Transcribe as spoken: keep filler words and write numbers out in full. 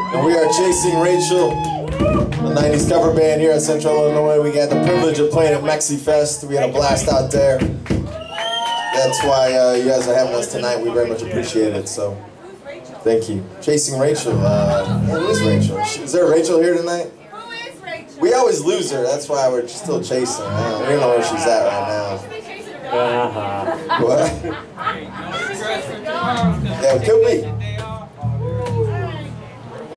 And we are chasing Rachel, the nineties cover band here at Central Illinois. We got the privilege of playing at Mexi Fest. We had a blast out there. That's why uh, you guys are having us tonight. We very much appreciate it. So, thank you. Chasing Rachel. Uh, who is Rachel? Is there a Rachel here tonight? Who is Rachel? We always lose her. That's why we're still chasing her. Uh, we don't know where she's at right now. Uh-huh. What? Yeah, it could be.